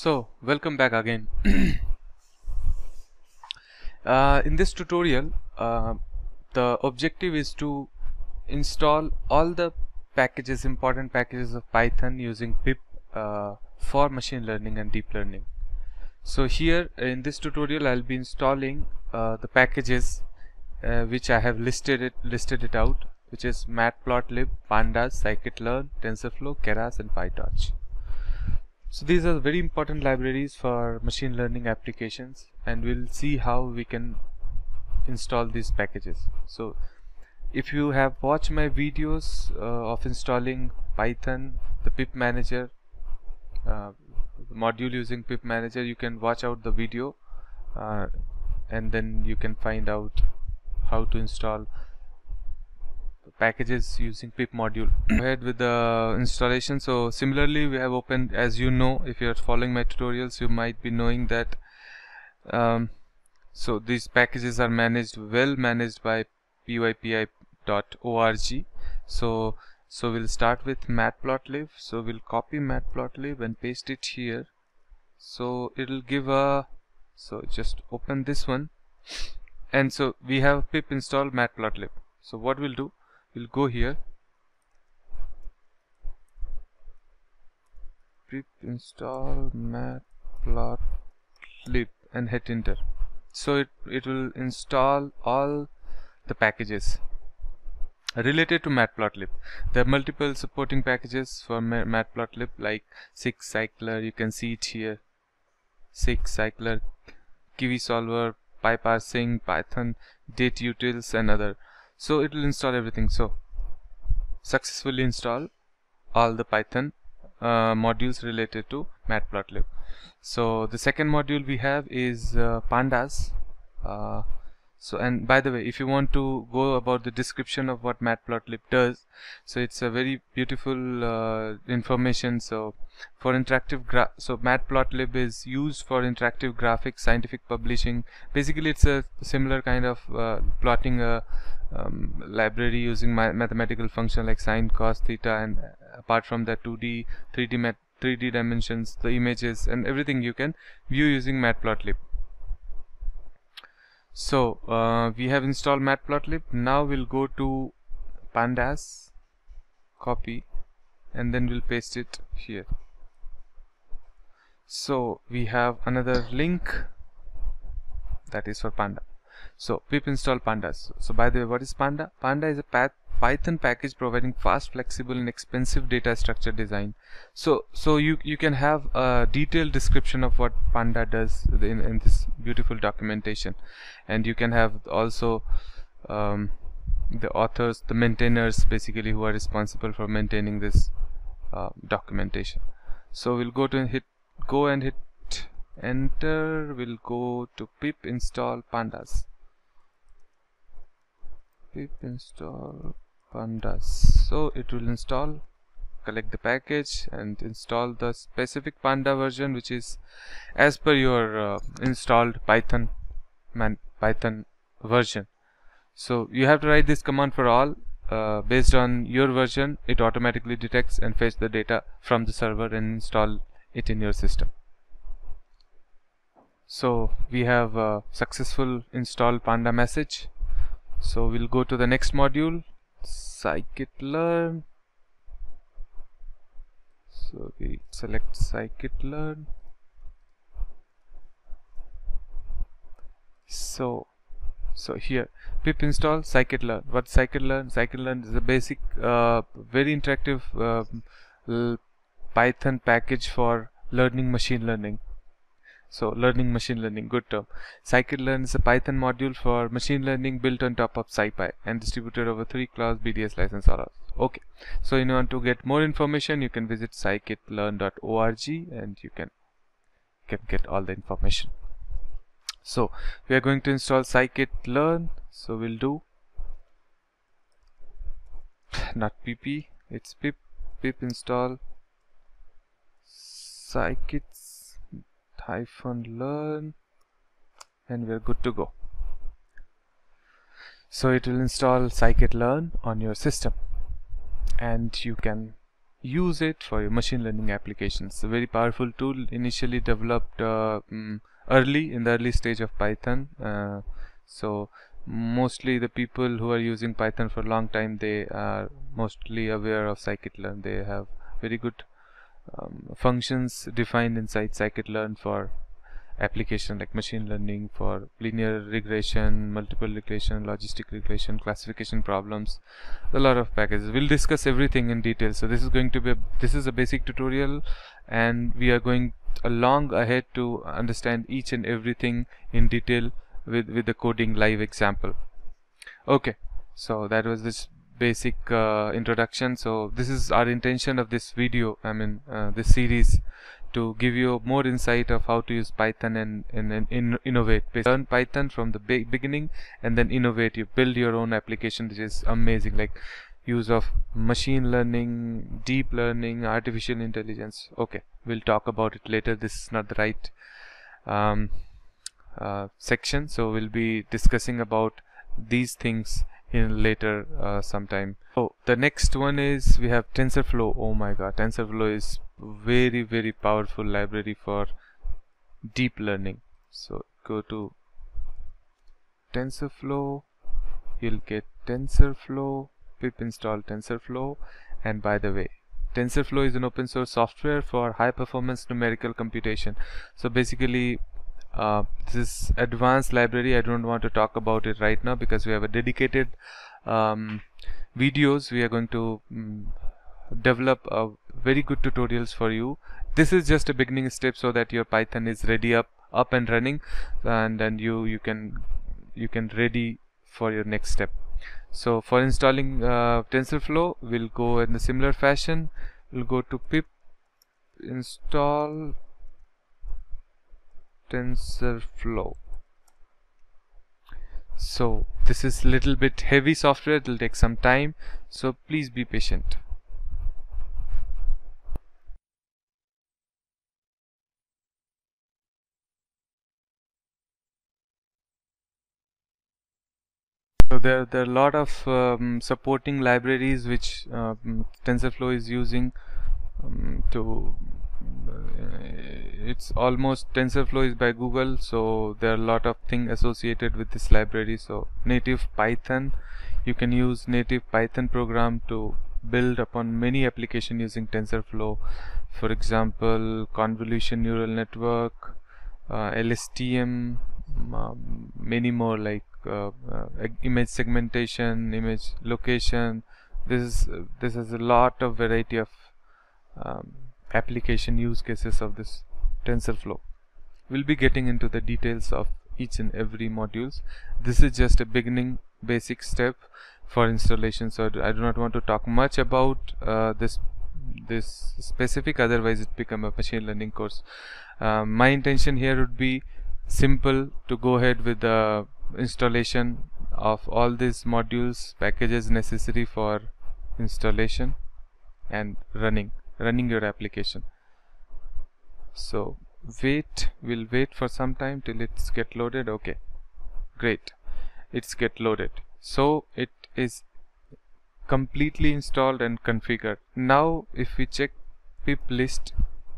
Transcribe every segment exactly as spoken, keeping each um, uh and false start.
So welcome back again. uh, in this tutorial uh, the objective is to install all the packages important packages of Python using pip uh, for machine learning and deep learning. So here in this tutorial I'll be installing uh, the packages uh, which I have listed it listed it out, which is Matplotlib, Pandas, Scikit-learn, TensorFlow, Keras and PyTorch. So these are very important libraries for machine learning applications, and we'll see how we can install these packages. So if you have watched my videos uh, of installing Python, the pip manager uh, module using pip manager, you can watch out the video uh, and then you can find out how to install packages using pip module. Go ahead with the installation. So similarly we have opened, as you know, if you are following my tutorials, you might be knowing that um, so these packages are managed well managed by P Y P I dot org. So so we'll start with Matplotlib. So we'll copy Matplotlib and paste it here. So it'll give a, so just open this one, and so we have pip install Matplotlib. So what we'll do, we'll go here, pip install Matplotlib and hit enter. So it, it will install all the packages related to Matplotlib. There are multiple supporting packages for Matplotlib like scikit-learn, you can see it here, scikit-learn, Kiwi solver, PyParsing, Python, date utils and other. So it will install everything. So successfully install all the Python uh, modules related to Matplotlib. So the second module we have is uh, Pandas. Uh, so and by the way, if you want to go about the description of what Matplotlib does, so it's a very beautiful uh, information. So for interactive gra so Matplotlib is used for interactive graphics, scientific publishing. Basically it's a similar kind of uh, plotting a um, library using ma mathematical function like sine, cos, theta, and apart from that two D, three D mat three D dimensions, the images and everything you can view using Matplotlib. So uh, we have installed Matplotlib. Now we'll go to Pandas, copy, and then we'll paste it here. So we have another link that is for Panda. So pip install Pandas. So by the way, what is Panda? Panda is a path Python package providing fast, flexible and expensive data structure design. So so you you can have a detailed description of what Panda does in, in this beautiful documentation, and you can have also um, the authors, the maintainers basically, who are responsible for maintaining this uh, documentation. So we'll go to hit go and hit enter. We'll go to pip install Pandas. Pip install Pandas. So it will install, collect the package and install the specific Panda version which is as per your uh, installed Python man Python version. So you have to write this command for all. Uh, based on your version, it automatically detects and fetch the data from the server and install it in your system. So we have a successful install Panda message. So we'll go to the next module, Scikit-learn. So we select Scikit-learn. So so here pip install Scikit-learn. What Scikit-learn? Scikit-learn is a basic uh, very interactive uh, Python package for learning machine learning. So learning machine learning, good term. Scikit-learn is a Python module for machine learning built on top of SciPy and distributed over three clouds, B D S license or else. Okay. So you want to get more information, you can visit scikit learn dot org and you can can get all the information. So we are going to install Scikit-learn. So we'll do not pp, it's pip pip install scikit hyphen learn, and we're good to go. So it will install Scikit-learn on your system, and you can use it for your machine learning applications. A very powerful tool, initially developed uh, mm, early in the early stage of Python. Uh, so mostly the people who are using Python for a long time, they are mostly aware of scikit-learn. They have very good um, functions defined inside scikit-learn for application like machine learning, for linear regression, multiple regression, logistic regression, classification problems, a lot of packages. We'll discuss everything in detail. So this is going to be a, this is a basic tutorial, and we are going along ahead to understand each and everything in detail with with the coding live example. Okay, so that was this basic uh, introduction. So this is our intention of this video, I mean uh, this series, to give you more insight of how to use Python and, and, and in, innovate. Basically, learn Python from the be beginning and then innovate. You build your own application, which is amazing, like use of machine learning, deep learning, artificial intelligence. Okay, we'll talk about it later. This is not the right um, uh, section, so we'll be discussing about these things in later uh, sometime. Oh, the next one is we have TensorFlow. Oh my god, TensorFlow is very very powerful library for deep learning. So go to TensorFlow, you'll get TensorFlow, pip install TensorFlow. And by the way, TensorFlow is an open source software for high performance numerical computation. So basically uh, this advanced library, I don't want to talk about it right now because we have a dedicated um, videos. We are going to um, develop a very good tutorials for you. This is just a beginning step so that your Python is ready up up and running, and then you you can you can ready for your next step. So for installing uh, TensorFlow, we'll go in the similar fashion. We'll go to pip install TensorFlow. So this is little bit heavy software, it will take some time, so please be patient. So there, there are a lot of um, supporting libraries which uh, TensorFlow is using um, to uh, it's almost TensorFlow is by Google, so there are a lot of things associated with this library. So native Python, you can use native Python program to build upon many applications using TensorFlow. For example, convolution neural network, uh, L S T M, um, many more, like uh, uh, image segmentation, image location. This is uh, this has a lot of variety of um, application use cases of this TensorFlow. We'll be getting into the details of each and every modules. This is just a beginning basic step for installation, so I do not want to talk much about uh, this this specific, otherwise it become a machine learning course. Uh, my intention here would be simple to go ahead with the installation of all these modules, packages necessary for installation and running running your application. So wait, we'll wait for some time till it's get loaded. Okay, great, it's get loaded. So it is completely installed and configured. Now if we check pip list,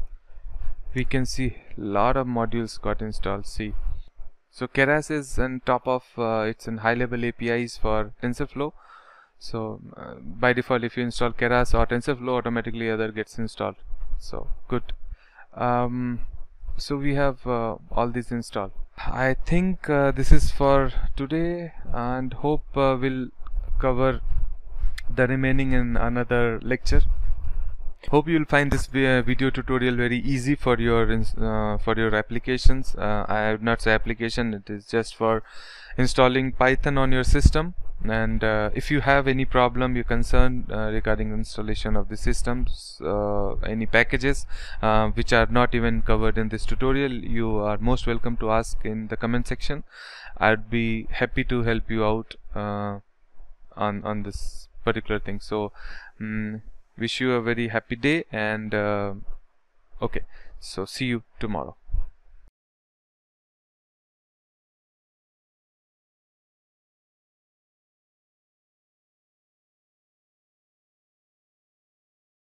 we can see lot of modules got installed. See, so Keras is on top of uh, it's in high level A P Is for TensorFlow. So uh, by default, if you install Keras or TensorFlow, automatically other gets installed. So good. Um, so we have uh, all these installed. I think uh, this is for today, and hope uh, we'll cover the remaining in another lecture. Hope you will find this video tutorial very easy for your uh, for your applications. uh, I would not say application, it is just for installing Python on your system. And uh, if you have any problem, you're concerned uh, regarding installation of the systems, uh, any packages uh, which are not even covered in this tutorial, you are most welcome to ask in the comment section. I'd be happy to help you out uh, on on this particular thing. So um, wish you a very happy day, and uh, okay, so see you tomorrow.